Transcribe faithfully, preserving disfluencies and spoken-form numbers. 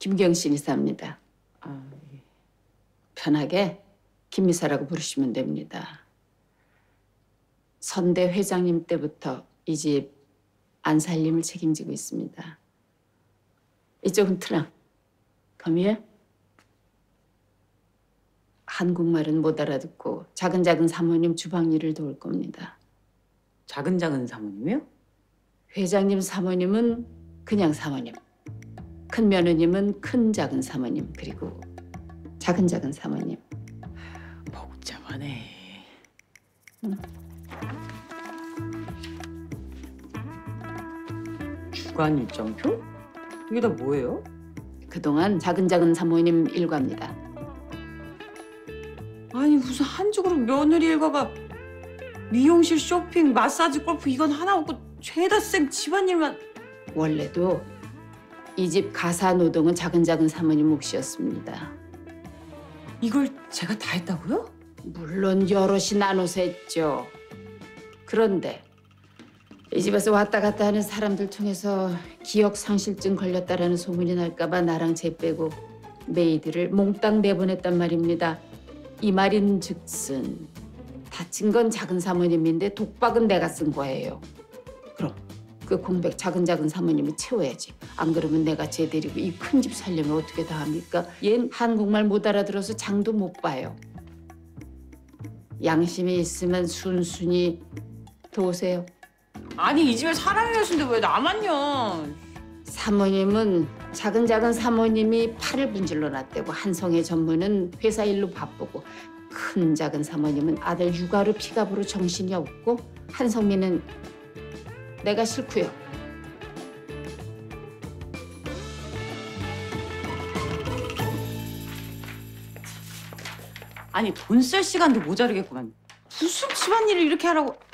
김경신 이사입니다. 아, 예. 편하게 김이사라고 부르시면 됩니다. 선대 회장님 때부터 이 집 안살림을 책임지고 있습니다. 이쪽은 트랑. 거미에 한국말은 못 알아듣고 작은 작은 사모님 주방 일을 도울 겁니다. 작은 작은 사모님이요? 회장님 사모님은 그냥 사모님. 큰 며느님은 큰 작은 사모님. 그리고 작은 작은 사모님. 복잡하네. 응. 주간 일정표? 이게 다 뭐예요? 그동안 작은 작은 사모님 일과입니다. 아니 무슨 한 줄로 며느리 일과가 미용실, 쇼핑, 마사지, 골프 이건 하나 없고 죄다 쌩 집안일만. 원래도 이 집 가사 노동은 작은 작은 사모님 몫이었습니다. 이걸 제가 다 했다고요? 물론 여럿이 나눠서 했죠. 그런데 이 집에서 왔다 갔다 하는 사람들 통해서 기억 상실증 걸렸다라는 소문이 날까 봐 나랑 쟤 빼고 메이드를 몽땅 내보냈단 말입니다. 이 말인 즉슨 다친 건 작은 사모님인데 독박은 내가 쓴 거예요. 그럼 그 공백 작은 작은 사모님이 채워야지. 안 그러면 내가 쟤 데리고 이 큰 집 살려면 어떻게 다 합니까? 얜 한국말 못 알아들어서 장도 못 봐요. 양심이 있으면 순순히 도우세요. 아니 이 집에 사람이 몇인데 왜 나만요? 사모님은 작은 작은 사모님이 팔을 분질러 놨대고 한성의 전무는 회사 일로 바쁘고 큰 작은 사모님은 아들 육아로 피갑으로 정신이 없고 한성민은 내가 싫고요. 아니 돈 쓸 시간도 모자르겠구만. 무슨 집안일을 이렇게 하라고.